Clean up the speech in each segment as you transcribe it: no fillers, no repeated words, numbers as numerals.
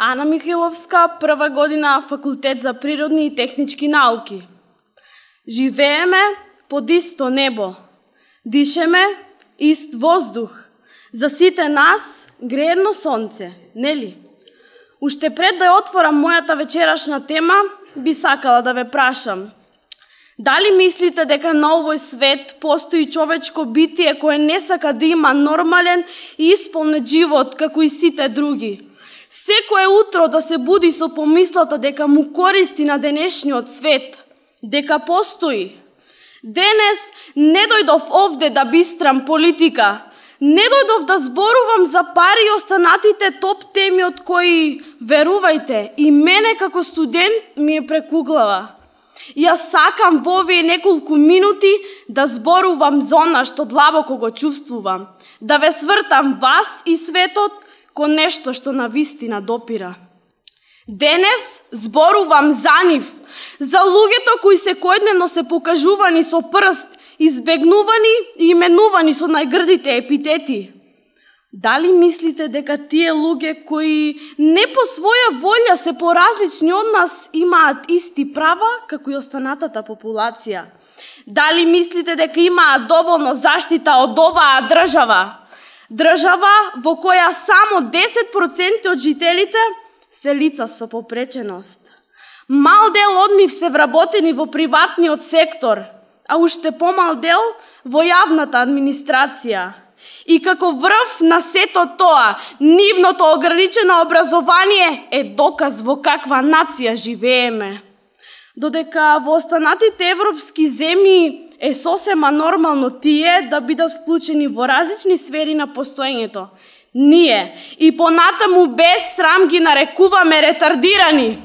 Ана Михайловска, прва година Факултет за природни и технички науки. Живееме под исто небо, дишеме ист воздух. За сите нас грее едно сонце, нели? Уште пред да ја отворам мојата вечерашна тема, би сакала да ве прашам. Дали мислите дека на овој свет постои човечко битие кое не сака да има нормален и исполнет живот како и сите други? Секое утро да се буди со помислата дека му користи на денешниот свет, дека постои. Денес не дојдов овде да бистрам политика, не дојдов да зборувам за пари и останатите топ теми од кои, верувајте, и мене како студент ми е прекуглава. Јас сакам во овие неколку минути да зборувам за она што длабоко го чувствувам, да ве свртам вас и светот ко нешто што навистина допира. Денес зборувам за нив, за луѓето кои секојдневно се покажувани со прст, избегнувани и именувани со најгрдите епитети. Дали мислите дека тие луѓе кои не по своја волја се поразлични од нас имаат исти права како и останатата популација? Дали мислите дека имаат доволно заштита од оваа држава? Држава во која само 10% од жителите се лица со попреченост. Мал дел од нив се вработени во приватниот сектор, а уште помал дел во јавната администрација. И како врв на сето тоа, нивното ограничено образование е доказ во каква нација живееме. Додека во останатите европски земји е сосема нормално тие да бидат вклучени во различни сфери на постоењето, ние и понатаму без срам ги нарекуваме ретардирани.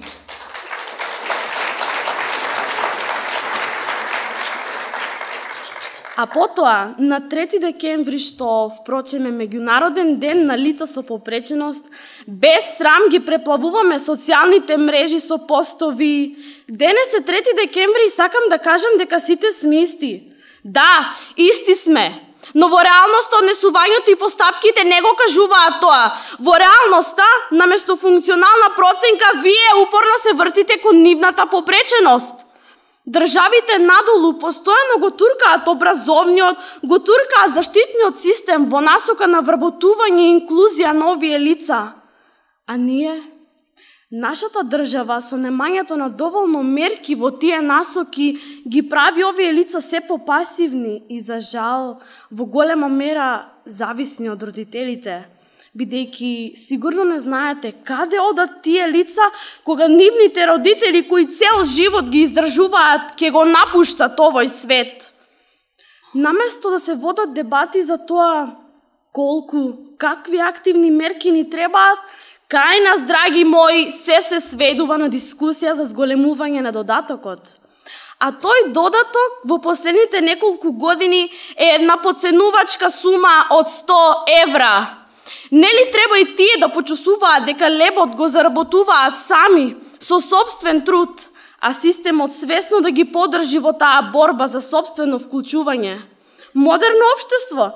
А потоа, на 3 декември, што впрочем е меѓународен ден на лица со попреченост, без срам ги преплавуваме социјалните мрежи со постови. Денес е 3 декември и сакам да кажам дека сите сме исти. Да, исти сме. Но во реалноста однесувањето и постапките не го кажуваат тоа. Во реалноста, наместо функционална проценка, вие упорно се вртите кон нивната попреченост. Државите надолу постојано го туркаат образовниот, го туркаат заштитниот систем во насока на вработување и инклузија на овие лица. А ние, нашата држава со немањето на доволно мерки во тие насоки ги прави овие лица се попасивни и за жал во голема мера зависни од родителите, бидејќи сигурно не знаете каде одат тие лица кога нивните родители кои цел живот ги издржуваат ќе го напуштат овој свет. Наместо да се водат дебати за тоа колку, какви активни мерки ни требаат, кај нас, драги мои, се сведува на дискусија за зголемување на додатокот. А тој додаток во последните неколку години е една поценувачка сума од 100 евра. Нели треба и тие да почувствуваат дека лебот го заработуваат сами, со собствен труд, а системот свесно да ги подржи во таа борба за собствено вклучување? Модерно општество,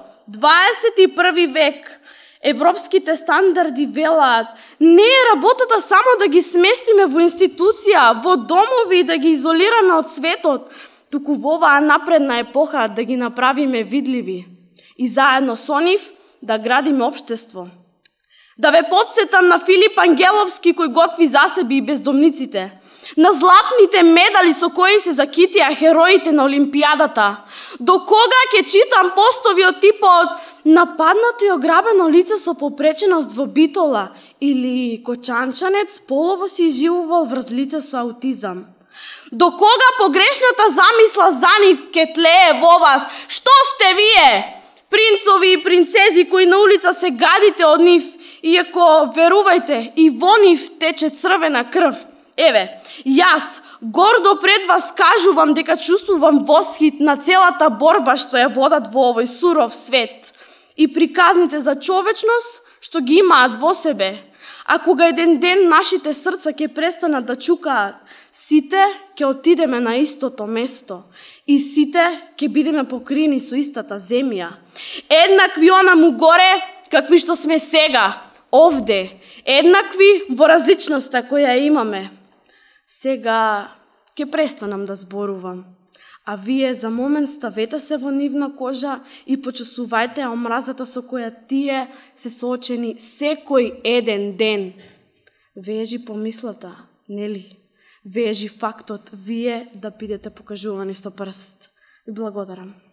21 век, европските стандарди велаат, не е работата само да ги сместиме во институција, во домови и да ги изолираме од светот, туку во оваа напредна епоха да ги направиме видливи и заедно со нив да градиме општество. Да ве потсетам на Филип Ангеловски кој готви засеби и бездомниците, на златните медали со кои се закитија хероите на Олимпијадата. До кога ќе читам постови од типот нападнато и ограбено лице со попреченост во Битола или кочанчанец полово си изживувал врз лице со аутизам? До кога погрешната замисла за нив ке тлее во вас? Што сте вие? Принцови и принцези кои на улица се гадите од нив, иако, верувајте, и во нив тече црвена крв. Еве, јас гордо пред вас кажувам дека чувствувам восхит на целата борба што ја водат во овој суров свет и приказните за човечност што ги имаат во себе. А кога еден ден нашите срца ќе престанат да чукаат, сите ќе отидеме на истото место и сите ќе бидеме покрини со истата земја. Еднакви онаму горе, какви што сме сега, овде, еднакви во различноста која имаме. Сега ќе престанам да зборувам, а вие за момент ставете се во нивна кожа и почувствувајте омразата со која тие се соочени секој еден ден. Вежи помислата, нели? Вежи фактот вие да бидете покажувани со прст. Ви благодарам.